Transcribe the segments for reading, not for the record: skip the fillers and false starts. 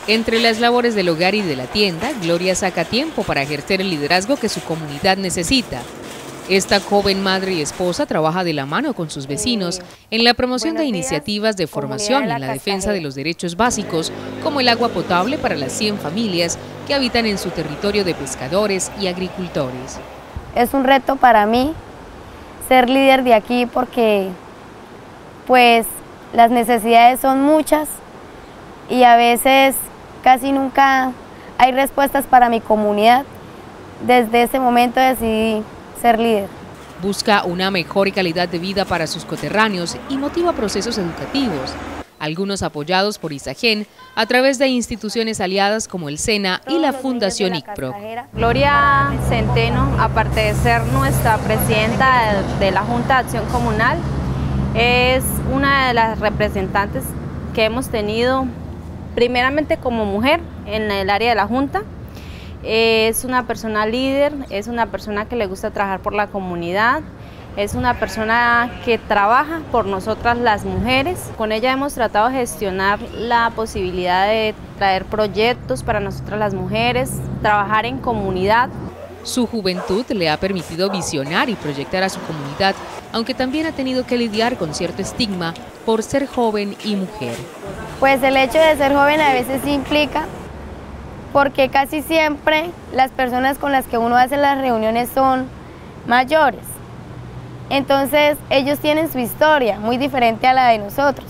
Entre las labores del hogar y de la tienda, Gloria saca tiempo para ejercer el liderazgo que su comunidad necesita. Esta joven madre y esposa trabaja de la mano con sus vecinos en la promoción de iniciativas de formación y en la defensa de los derechos básicos, como el agua potable para las 100 familias que habitan en su territorio de pescadores y agricultores. Es un reto para mí ser líder de aquí porque pues las necesidades son muchas y a veces casi nunca hay respuestas para mi comunidad. Desde ese momento decidí ser líder. Busca una mejor calidad de vida para sus coterráneos y motiva procesos educativos, algunos apoyados por ISAGEN a través de instituciones aliadas como el SENA y la Fundación ICPRO. Gloria Centeno, aparte de ser nuestra presidenta de la Junta de Acción Comunal, es una de las representantes que hemos tenido primeramente como mujer en el área de la Junta. Es una persona líder, es una persona que le gusta trabajar por la comunidad, es una persona que trabaja por nosotras las mujeres. Con ella hemos tratado de gestionar la posibilidad de traer proyectos para nosotras las mujeres, trabajar en comunidad. Su juventud le ha permitido visionar y proyectar a su comunidad, aunque también ha tenido que lidiar con cierto estigma por ser joven y mujer. Pues el hecho de ser joven a veces implica porque casi siempre las personas con las que uno hace las reuniones son mayores. Entonces ellos tienen su historia muy diferente a la de nosotros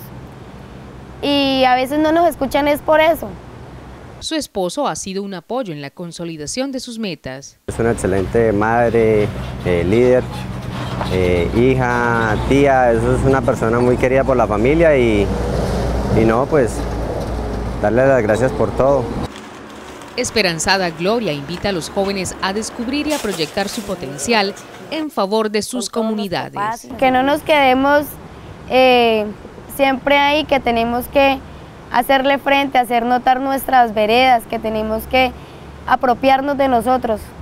y a veces no nos escuchan es por eso. Su esposo ha sido un apoyo en la consolidación de sus metas. Es una excelente madre, líder, hija, tía, eso es una persona muy querida por la familia y no, pues darle las gracias por todo. Esperanzada, Gloria invita a los jóvenes a descubrir y a proyectar su potencial en favor de sus comunidades. Que no nos quedemos siempre ahí, que tenemos que hacerle frente, hacer notar nuestras veredas, que tenemos que apropiarnos de nosotros.